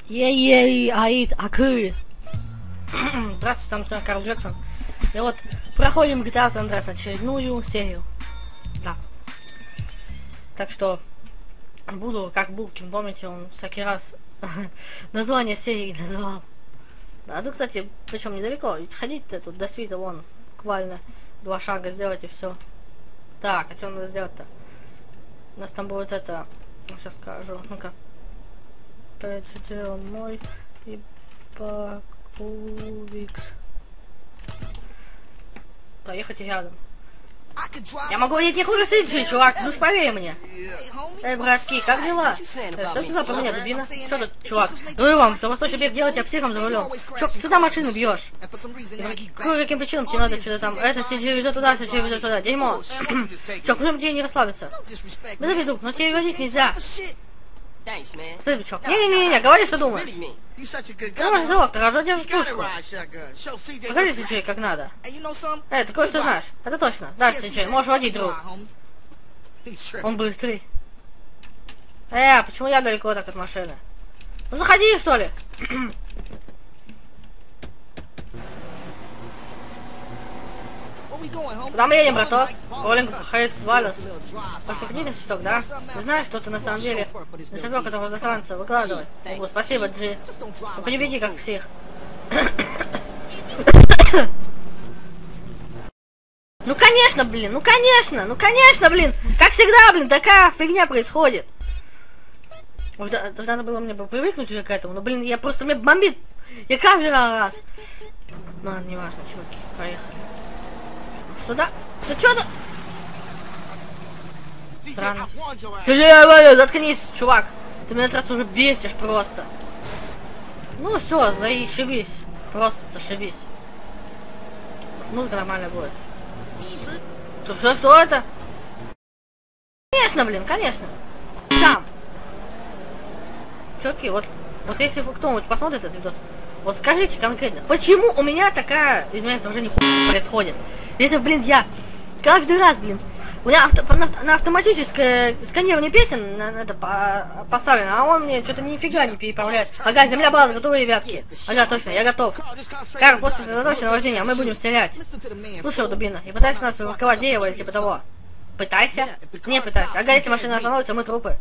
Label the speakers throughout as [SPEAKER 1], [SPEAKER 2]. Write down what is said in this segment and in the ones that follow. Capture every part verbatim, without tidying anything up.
[SPEAKER 1] Ей-ей, Аид, Акы. Здравствуйте, там с вами Карл Джексон. И вот проходим джи ти эй San Andreas очередную серию. Да. Так что буду как Булкин, помните, он всякий раз название серии называл. Да, ну, кстати, причем недалеко. Ходить-то тут до свита вон буквально два шага сделать и все. Так, а что надо сделать-то? У нас там будет это. Сейчас скажу. Ну-ка. Он мой и Пакувикс. Проехать рядом. Я могу водить не хуже Сиджи, чувак, ну поверь мне. Эй, братки, как дела? Э, что сюда по мне, дубина? Что тут, чувак? Ну и вам, что восточный бег делать, я психом за рулем. Чё, сюда машину бьешь? Каким каким причинам тебе надо что-то там? Это Сиджи везет туда, Сиджи везет туда. Дерьмо. Чё, почему тебе не расслабиться? Без обиду, но тебе водить нельзя. Спасибо, чувак. Не-не-не, говори, что думаешь. Ты можешь доктор, а держишь пушку. Покажи, Сиджи, как надо. Эй, ты кое-что знаешь. Это точно. Да, Сиджи, можешь водить, друг. Он быстрый. Э, почему я далеко так от машины? Ну заходи, что ли? Куда мы едем, браток? Роллинг Хейтс Валес. Пошпокнитесь чуток, да? Ты знаешь, что ты на самом деле на шапёк этого засранца выкладывай. Ого, спасибо, Джи. Ну не веди как псих. Ну конечно, блин, ну конечно, ну конечно, блин. Как всегда, блин, такая фигня происходит. Уже надо было мне привыкнуть уже к этому, но, блин, я просто, мне бомбит. Я каждый раз. Ну ладно, не важно, чуваки, поехали. Сюда? Да чё ты? Странно. Заткнись, чувак. Ты меня раз уже бесишь просто. Ну все, заебись. Просто зашибись. Музыка нормальная будет. Что, что, что это? Конечно, блин, конечно. Там. Чуваки, вот, вот если кто-нибудь посмотрит этот видос, вот скажите конкретно, почему у меня такая, извиняюсь, уже не хуй происходит? Если, блин, я каждый раз, блин, у меня авто, на, на автоматическое сканирование песен на, на это по, поставлено, а он мне что-то нифига не переправляет. Ага, земля база, готовы, ребятки. Ага, точно, я готов. Карл, просто сосредоточься на вождении, а мы будем стрелять. Слушай, дубина, не пытайся нас припарковать дерево или типа того. Пытайся? Не пытайся. Ага, если машина остановится, мы трупы.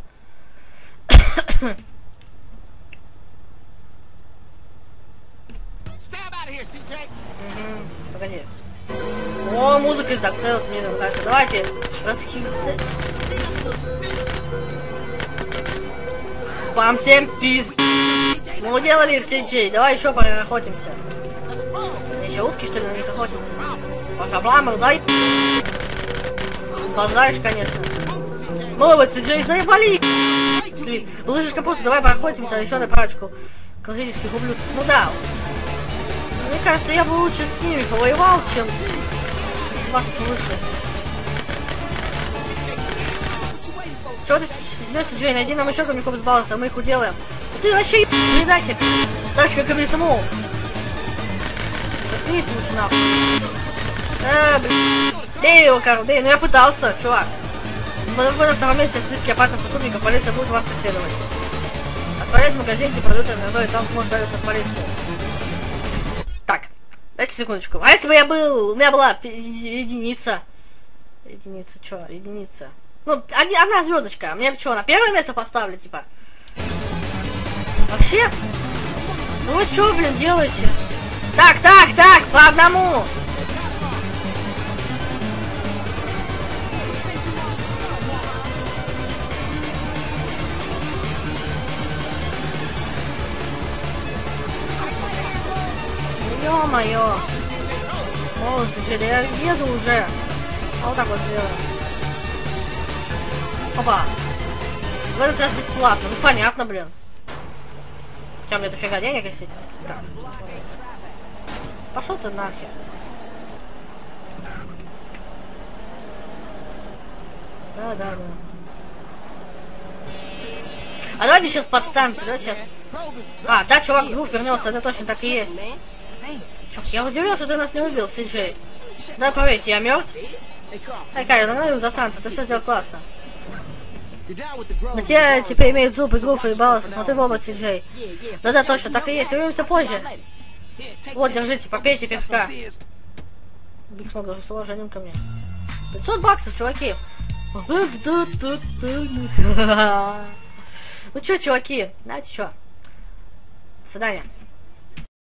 [SPEAKER 1] Угу, погоди. О, музыка из DuckTales мне нравится. Давайте расхититься. Вам всем пиз. Мы уделали все Джей. Давай еще поохотимся. Еще утки, что ли, на них охотимся? Паша Бламер, дай. Базаришь, конечно. Молодцы, Джей, заебали. Лыжишь капусту, давай поохотимся еще на парочку классических ублюдков. Ну да. Мне кажется, я бы лучше с ними повоевал, чем вас слышать. Чё ты снёсся, Джей? Найди нам еще камняков с баланса, мы их уделаем. Ты вообще предатель! Тачка ко мне самому! Заткнись лучше нахуй. А, блин. Бей его, Карл, бей. Ну я пытался, чувак. Мы на втором месте в списке опасных преступников, полиция будет вас преследовать. Отправить в магазин, где продают иногда, и там сможешь дается от полиции. Так, дайте секундочку. А если бы я был, у меня была единица. Единица, чё? Единица. Ну, одна звездочка. Мне что, на первое место поставили, типа? Вообще? Ну вы что, блин, делаете? Так, так, так, по одному. Ё-моё! Молодцы, я еду уже. А вот так вот сделаем. Опа! В этот раз бесплатно. Ну понятно, блин. Чем мне дофига денег если? Так. Пошел ты нахер. Да, да, да. А давайте сейчас подставимся, давайте сейчас. А, да, чувак, друг вернется, это точно так и есть. Чё, я удивлен, что ты нас не убил, Сиджей. Да, поверьте, я мертв. Эй, Кай, нагнали засранца, ты все сделал классно. На тебя теперь имеют зубы, гуфы и балласы. Смотри в оба, Си-Джей. Да-да, точно, так и есть. Увидимся позже. Вот, держите, попейте пивка. Биг Смог уже с уважением ко мне. пятьсот баксов, чуваки. Ну чё, чуваки, знаете чё? До свидания.